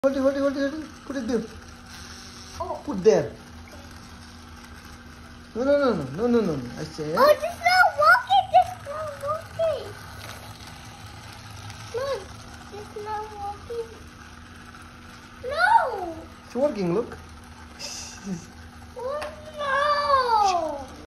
Hold it. Put it there. Oh. Put there. No. I said. Oh, this is not walking. Look, it's not walking. No. It's working, look.